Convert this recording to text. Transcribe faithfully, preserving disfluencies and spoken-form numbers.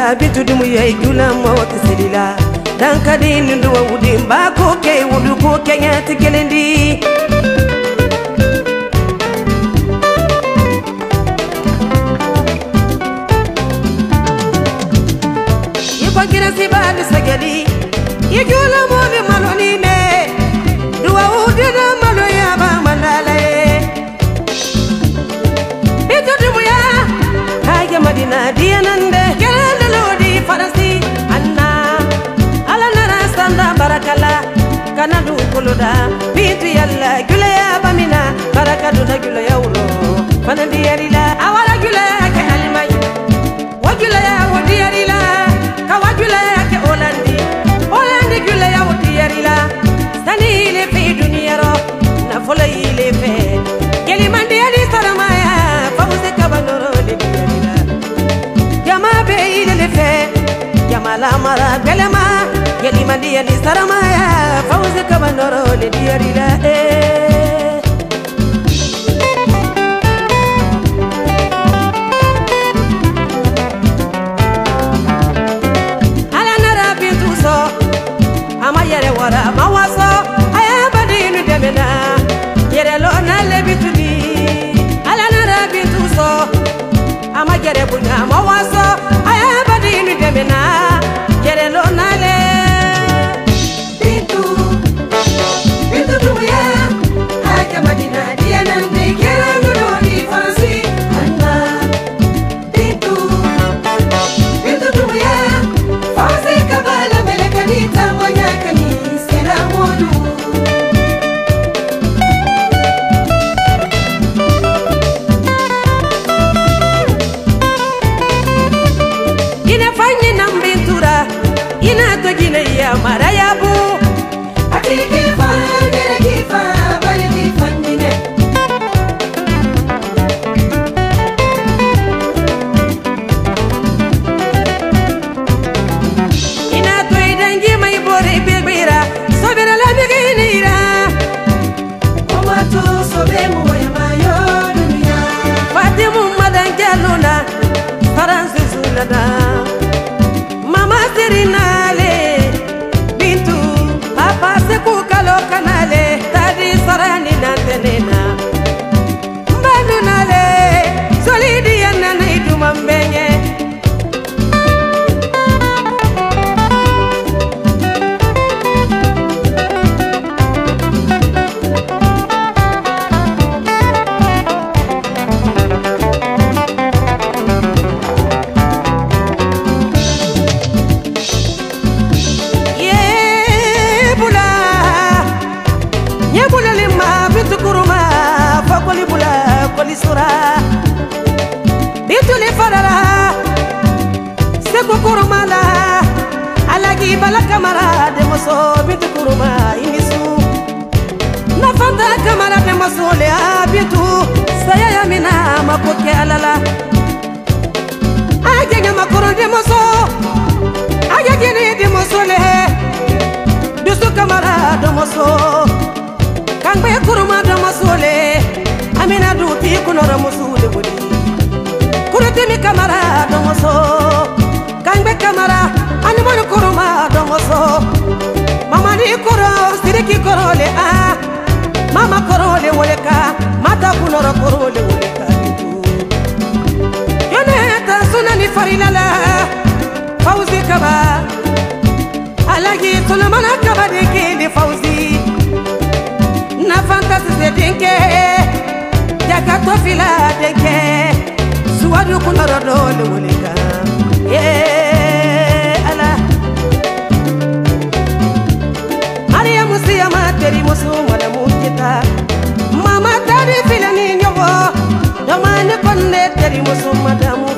bitu dumu yai jula mawt selila dan kadin ndu wudi ba ko ke wudu ko kenya tikelendi yibagira sibal sagadi yijula mo be maloni ne duwa wudi na malo ya ba mandale bitu dumu ya haja madina dianande barakala kanadu kuluda bitu yalla gule ya bamina barakadu na gule ya ulo fanandi yarila awara gule ke alimay wajule ya wodi yarila ka wajule ke olandi olandi gule ya wodi yarila sani le fi dunia ro na fola ile fe geli mandi ali saramaya fawze kabandoro le yarila jama be ile le fe jama la mara belema yali mandi yali saramaya fawzi kabandoro le diarila eh ala nara bintu so ama yere wara mawaso aya badinu demena yere lo na le bitudi ala nara bintu so ama yere bunya mawaso aya badinu demena yere lo na le Madina diana ndekera ngoroni fansi anna bitu bitu duya fansi kabala melekani tamonya kani sera modu ina fanyi nambintura ina to gina ya marayabu atike fane kifa mama serinale bintu papa seku kalo kanale tadi sarani nantenena mbanu nale solidi yana na iduma mbenye sura bituli farala seku kurumala alagi bala kamara de moso bitu kuruma imisu na fanta kamara de moso le abitu saya yamina makoke alala ajenya makoro de moso ajagini de moso le dusu kamara de moso kangbe kuruma de moso le amina duti kunora musude budi kurute mi kamara do moso kangbe kamara animal kuruma do moso mama ni koro siriki korole a mama korole woleka mata kunora korole woleka yone ta sunani farilala fawzi kaba alagi sulamana kaba de kindi fawzi na fantasi se dinke jakato fila deke suwadu kunoro dole woleka eh ala Maria musia materi musu mala mukita mama tadi fila ni nyobo domane konne teri musu madamu